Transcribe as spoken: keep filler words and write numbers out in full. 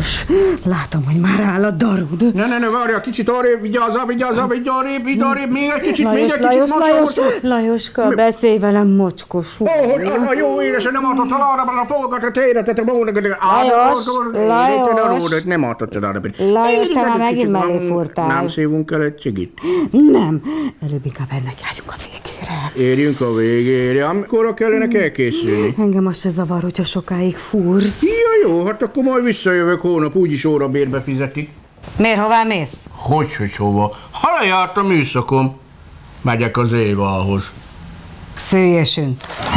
Lajos, látom, hogy már áll a darud. Ne, ne, ne, várja, kicsit arrébb, vigyázza, vigyázza, vigyázza, arrébb, vigyázza, arrébb, még egy kicsit, Lajos, még egy Lajos, kicsit. Lajos, Lajoska, beszélj velem, mocskos úr. Ó, hogy a jó édesen nem adhatod arra, a fogat, a téretet, a módot, Lajos, Lajos. Nem adhatod arra. Lajos, te már megint mellé furtál. Nem szívunk el egy cigit. Nem, előbb inkább ennek járjunk a végére. Érjünk a végére, amikor kellene elkészülni. Engem az se zavar, hogyha sokáig fúrsz. Ja, jó, hát akkor majd visszajövök hónap, úgyis órabérbe fizetik. Miért, hová mész? Hogy, hogy hova? Ha lejárt a műszakom, megyek az Évához. Szülyesünk.